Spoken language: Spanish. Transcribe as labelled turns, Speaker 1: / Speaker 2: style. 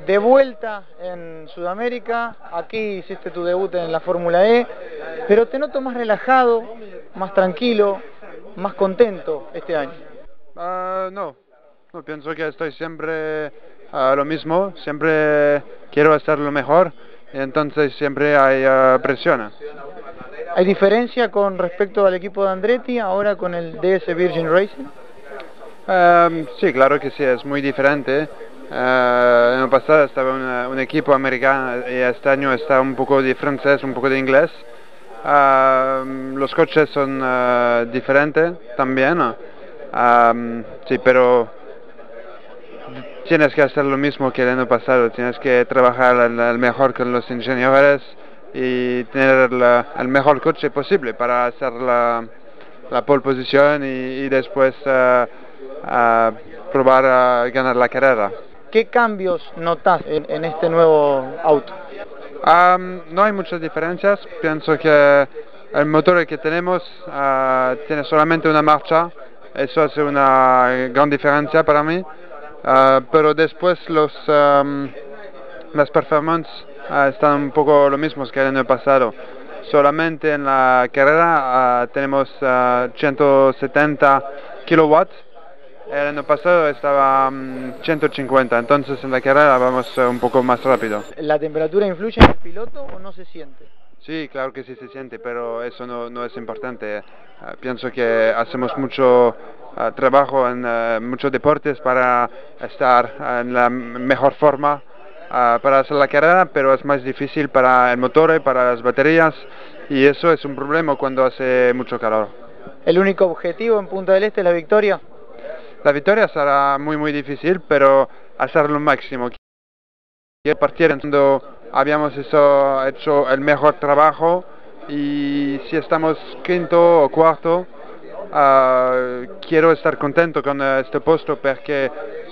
Speaker 1: de vuelta en Sudamérica, aquí hiciste tu debut en la Fórmula E, pero te noto más relajado, más tranquilo, más contento este año.
Speaker 2: No, no, pienso que estoy siempre lo mismo, siempre quiero hacer lo mejor, y entonces siempre hay presión.
Speaker 1: ¿Hay diferencia con respecto al equipo de Andretti ahora con el DS Virgin Racing?
Speaker 2: Sí, claro que sí, es muy diferente. El año pasado estaba un equipo americano y este año está un poco de francés, un poco de inglés. Los coches son diferentes también, ¿no? Sí, pero tienes que hacer lo mismo que el año pasado, tienes que trabajar al mejor con los ingenieros y tener el mejor coche posible para hacer la pole position y después probar a ganar la carrera.
Speaker 1: ¿Qué cambios notas en este nuevo auto?
Speaker 2: No hay muchas diferencias, pienso que el motor que tenemos tiene solamente una marcha, eso hace una gran diferencia para mí, pero después las performances están un poco lo mismos que el año pasado. Solamente en la carrera tenemos 170 kilowatts. El año pasado estaba 150, entonces en la carrera vamos un poco más rápido.
Speaker 1: ¿La temperatura influye en el piloto o no se siente?
Speaker 2: Sí, claro que sí se siente, pero eso no es importante. Pienso que hacemos mucho trabajo en muchos deportes para estar en la mejor forma para hacer la carrera, pero es más difícil para el motor y para las baterías, y eso es un problema cuando hace mucho calor.
Speaker 1: ¿El único objetivo en Punta del Este es la victoria?
Speaker 2: La victoria será muy difícil, pero hacer lo máximo. Quiero partir cuando habíamos hecho el mejor trabajo, y si estamos quinto o cuarto, quiero estar contento con este puesto porque